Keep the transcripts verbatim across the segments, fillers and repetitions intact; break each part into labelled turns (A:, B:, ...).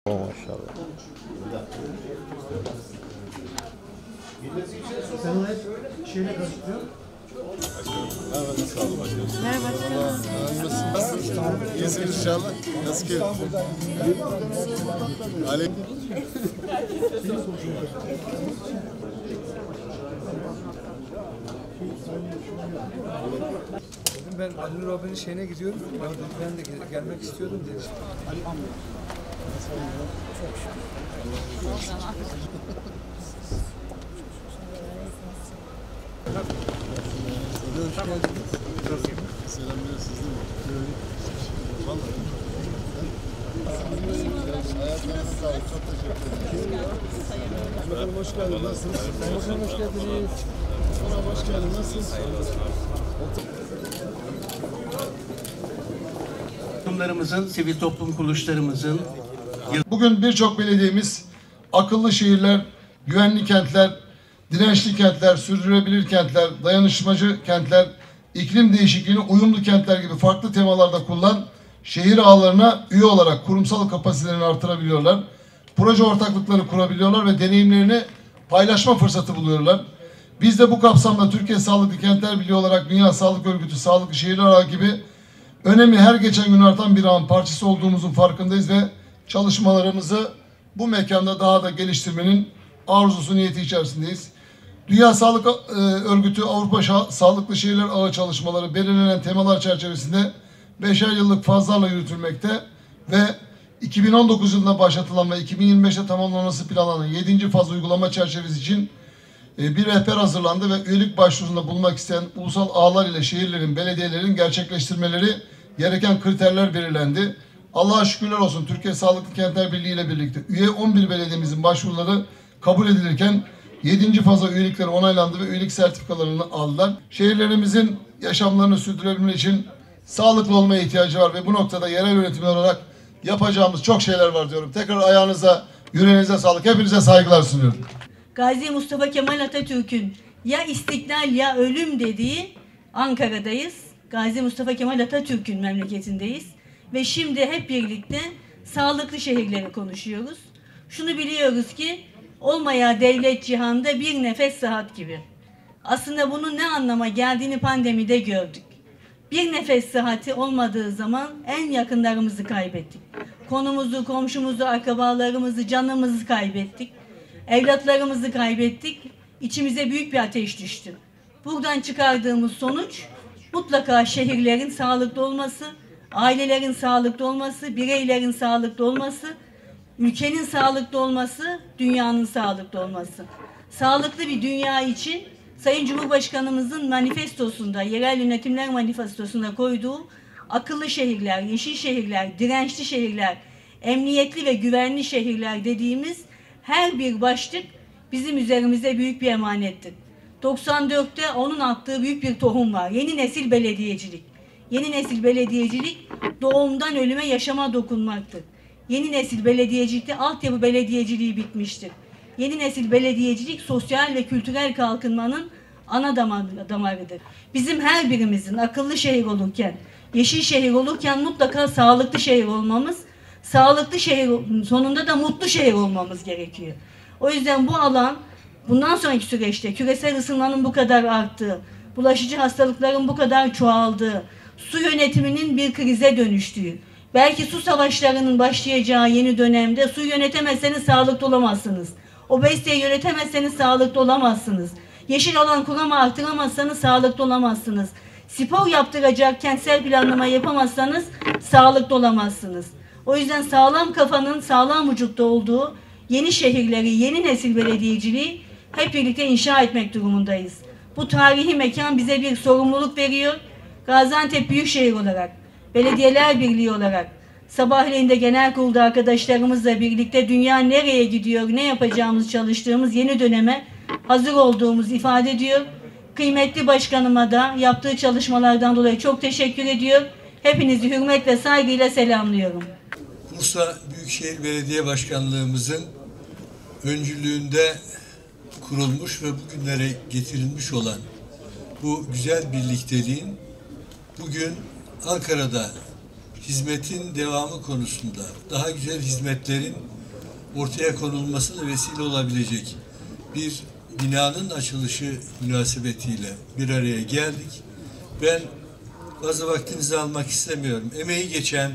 A: Oh, maşallah.
B: Sen onu hep şeyle karıştırıyorsun.
C: Merhaba, nasıl oldu başkanım?
D: Merhaba başkanım.
C: İyisiniz inşallah. Nasıl ki? Ali.
B: Ben Ali Nur abinin şeyine gidiyorum. Ben, ben de gel- gelmek istiyordum dedi. Ali Amr. Çok şükür. Hoş geldiniz.
C: Selamlar sizden mi? Vallahi. Ayaklarınıza sağlık. Çok teşekkür ederim.
B: Bakalım hoş geldiniz. Nasılsınız? Bakalım hoş geldiniz.
C: Merhaba, hoş geldin. Nasılsınız?
E: Kurumlarımızın, sivil toplum kuruluşlarımızın
F: Bugün birçok belediyemiz akıllı şehirler, güvenli kentler, dirençli kentler, sürdürülebilir kentler, dayanışmacı kentler, iklim değişikliğine uyumlu kentler gibi farklı temalarda kullan şehir ağlarına üye olarak kurumsal kapasitelerini artırabiliyorlar. Proje ortaklıkları kurabiliyorlar ve deneyimlerini paylaşma fırsatı buluyorlar. Biz de bu kapsamda Türkiye Sağlıklı Kentler Birliği olarak Dünya Sağlık Örgütü Sağlıklı Şehirler Ağı gibi önemi her geçen gün artan bir ağın parçası olduğumuzun farkındayız ve çalışmalarımızı bu mekanda daha da geliştirmenin arzusu niyeti içerisindeyiz. Dünya Sağlık Örgütü Avrupa Sağlıklı Şehirler Ağı çalışmaları belirlenen temalar çerçevesinde beşer yıllık fazlarla yürütülmekte ve iki bin on dokuz yılında başlatılan ve iki bin yirmi beşte tamamlanması planlanan yedinci faz uygulama çerçevesi için bir rehber hazırlandı ve üyelik başvurusunda bulunmak isteyen ulusal ağlar ile şehirlerin, belediyelerin gerçekleştirmeleri gereken kriterler belirlendi. Allah'a şükürler olsun Türkiye Sağlıklı Kentler Birliği ile birlikte üye on bir belediyemizin başvuruları kabul edilirken yedinci faza üyelikleri onaylandı ve üyelik sertifikalarını aldılar. Şehirlerimizin yaşamlarını sürdürebilmek için sağlıklı olmaya ihtiyacı var ve bu noktada yerel yönetimler olarak yapacağımız çok şeyler var diyorum. Tekrar ayağınıza, yüreğinize sağlık. Hepinize saygılar sunuyorum.
D: Gazi Mustafa Kemal Atatürk'ün ya istiklal ya ölüm dediği Ankara'dayız. Gazi Mustafa Kemal Atatürk'ün memleketindeyiz. Ve şimdi hep birlikte sağlıklı şehirleri konuşuyoruz. Şunu biliyoruz ki olmaya devlet cihanda bir nefes sıhhat gibi. Aslında bunun ne anlama geldiğini pandemide gördük. Bir nefes sıhhati olmadığı zaman en yakınlarımızı kaybettik. Konumuzu, komşumuzu, akrabalarımızı, canımızı kaybettik. Evlatlarımızı kaybettik. İçimize büyük bir ateş düştü. Buradan çıkardığımız sonuç mutlaka şehirlerin sağlıklı olması, ailelerin sağlıklı olması, bireylerin sağlıklı olması, ülkenin sağlıklı olması, dünyanın sağlıklı olması. Sağlıklı bir dünya için Sayın Cumhurbaşkanımızın manifestosunda, yerel yönetimler manifestosunda koyduğu akıllı şehirler, yeşil şehirler, dirençli şehirler, emniyetli ve güvenli şehirler dediğimiz her bir başlık bizim üzerimize büyük bir emanettir. doksan dörtte onun attığı büyük bir tohum var. Yeni nesil belediyecilik. Yeni nesil belediyecilik doğumdan ölüme yaşama dokunmaktır. Yeni nesil belediyecilikte altyapı belediyeciliği bitmiştir. Yeni nesil belediyecilik sosyal ve kültürel kalkınmanın ana damarıdır. Bizim her birimizin akıllı şehir olurken, yeşil şehir olurken mutlaka sağlıklı şehir olmamız, sağlıklı şehir sonunda da mutlu şehir olmamız gerekiyor. O yüzden bu alan bundan sonraki süreçte küresel ısınmanın bu kadar arttığı, bulaşıcı hastalıkların bu kadar çoğaldığı, su yönetiminin bir krize dönüştüğü, belki su savaşlarının başlayacağı yeni dönemde su yönetemezseniz sağlıklı olamazsınız. Obeziteyi yönetemezseniz sağlıklı olamazsınız. Yeşil alan kurama arttıramazsanız sağlıklı olamazsınız. Spor yaptıracak kentsel planlama yapamazsanız sağlıklı olamazsınız. O yüzden sağlam kafanın sağlam vücutta olduğu yeni şehirleri, yeni nesil belediyeciliği hep birlikte inşa etmek durumundayız. Bu tarihi mekan bize bir sorumluluk veriyor. Gaziantep Büyükşehir olarak, Belediyeler Birliği olarak, sabahleyin de genel kurulda arkadaşlarımızla birlikte dünya nereye gidiyor, ne yapacağımız çalıştığımız yeni döneme hazır olduğumuz ifade ediyor. Kıymetli başkanıma da yaptığı çalışmalardan dolayı çok teşekkür ediyor. Hepinizi hürmet ve saygıyla selamlıyorum.
G: Bursa Büyükşehir Belediye Başkanlığımızın öncülüğünde kurulmuş ve bugünlere getirilmiş olan bu güzel birlikteliğin bugün Ankara'da hizmetin devamı konusunda daha güzel hizmetlerin ortaya konulmasına vesile olabilecek bir binanın açılışı münasebetiyle bir araya geldik. Ben fazla vaktinizi almak istemiyorum. Emeği geçen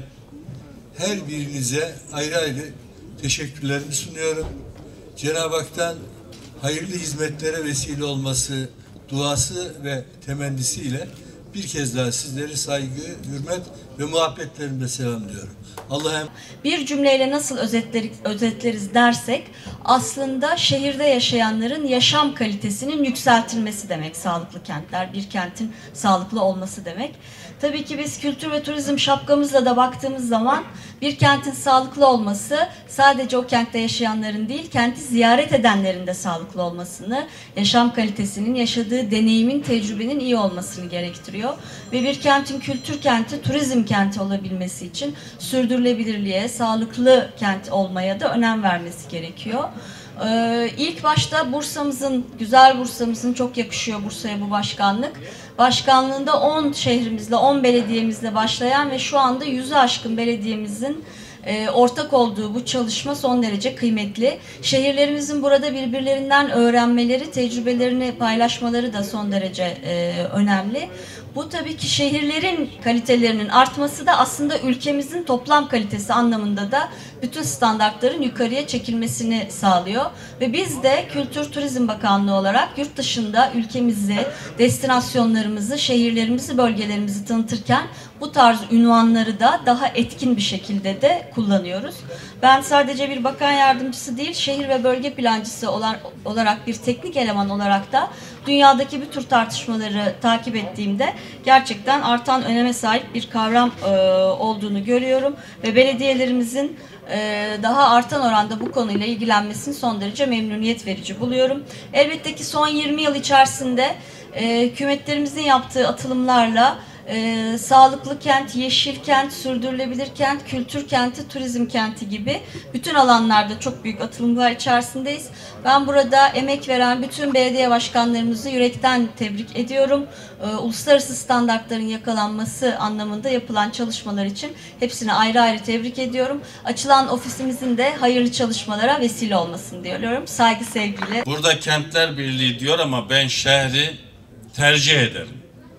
G: her birinize ayrı ayrı teşekkürlerimi sunuyorum. Cenab-ı Hak'tan hayırlı hizmetlere vesile olması duası ve temennisiyle bir kez daha sizleri saygı, hürmet ve muhabbetlerimle selamlıyorum. Allah'a
D: Bir cümleyle nasıl özetleriz, özetleriz dersek aslında şehirde yaşayanların yaşam kalitesinin yükseltilmesi demek sağlıklı kentler, bir kentin sağlıklı olması demek. Tabii ki biz kültür ve turizm şapkamızla da baktığımız zaman bir kentin sağlıklı olması sadece o kentte yaşayanların değil, kenti ziyaret edenlerin de sağlıklı olmasını, yaşam kalitesinin, yaşadığı deneyimin, tecrübenin iyi olmasını gerektiriyor. Ve bir kentin kültür kenti, turizm kenti olabilmesi için sürdürülebilirliğe, sağlıklı kent olmaya da önem vermesi gerekiyor. Ee, ilk başta Bursa'mızın, güzel Bursa'mızın, çok yakışıyor Bursa'ya bu başkanlık. Başkanlığında on şehrimizle, on belediyemizle başlayan ve şu anda yüzü aşkın belediyemizin e, ortak olduğu bu çalışma son derece kıymetli. Şehirlerimizin burada birbirlerinden öğrenmeleri, tecrübelerini paylaşmaları da son derece e, önemli. Bu tabii ki şehirlerin kalitelerinin artması da aslında ülkemizin toplam kalitesi anlamında da bütün standartların yukarıya çekilmesini sağlıyor. Ve biz de Kültür Turizm Bakanlığı olarak yurt dışında ülkemizi, destinasyonlarımızı, şehirlerimizi, bölgelerimizi tanıtırken bu tarz ünvanları da daha etkin bir şekilde de kullanıyoruz. Ben sadece bir bakan yardımcısı değil, şehir ve bölge plancısı olarak bir teknik eleman olarak da dünyadaki bu tür tartışmaları takip ettiğimde gerçekten artan öneme sahip bir kavram e, olduğunu görüyorum ve belediyelerimizin e, daha artan oranda bu konuyla ilgilenmesini son derece memnuniyet verici buluyorum. Elbette ki son yirmi yıl içerisinde e, hükümetlerimizin yaptığı atılımlarla Ee, sağlıklı kent, yeşil kent, sürdürülebilir kent, kültür kenti, turizm kenti gibi bütün alanlarda çok büyük atılımlar içerisindeyiz. Ben burada emek veren bütün belediye başkanlarımızı yürekten tebrik ediyorum. Ee, uluslararası standartların yakalanması anlamında yapılan çalışmalar için hepsini ayrı ayrı tebrik ediyorum. Açılan ofisimizin de hayırlı çalışmalara vesile olmasını diliyorum. Saygı, sevgiyle.
A: Burada Kentler Birliği diyor ama ben şehri tercih ederim.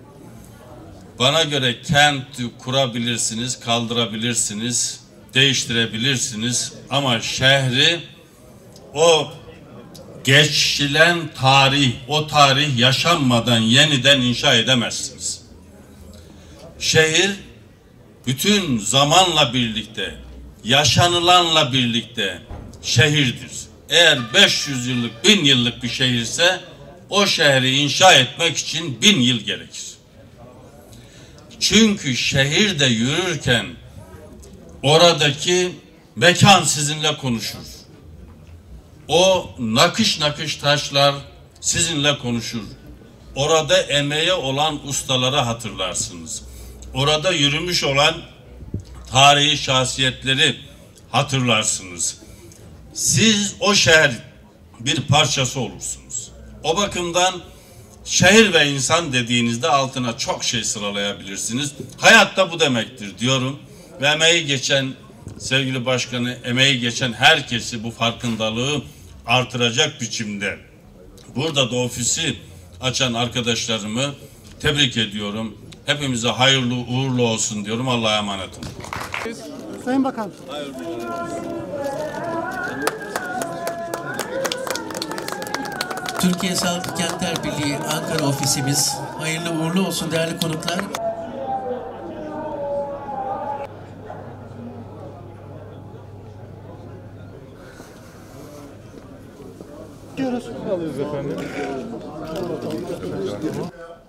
A: Bana göre kenti kurabilirsiniz, kaldırabilirsiniz, değiştirebilirsiniz ama şehri o geçilen tarih, o tarih yaşanmadan yeniden inşa edemezsiniz. Şehir bütün zamanla birlikte, yaşanılanla birlikte şehirdir. Eğer beş yüz yıllık, bin yıllık bir şehirse o şehri inşa etmek için bin yıl gerekir. Çünkü şehirde yürürken oradaki mekan sizinle konuşur. O nakış nakış taşlar sizinle konuşur. Orada emeğe olan ustalara hatırlarsınız. Orada yürümüş olan tarihi şahsiyetleri hatırlarsınız. Siz o şehir bir parçası olursunuz. O bakımdan şehir ve insan dediğinizde altına çok şey sıralayabilirsiniz. Hayatta bu demektir diyorum. Ve emeği geçen sevgili başkanı, emeği geçen herkesi bu farkındalığı artıracak biçimde burada da ofisi açan arkadaşlarımı tebrik ediyorum. Hepimize hayırlı uğurlu olsun diyorum. Allah'a emanet olun.
H: Sayın Bakan.
E: Türkiye Sağlıklı Kentler Birliği Ankara ofisimiz hayırlı uğurlu olsun değerli konuklar.
H: Diyoruz.
C: Alıyoruz efendim.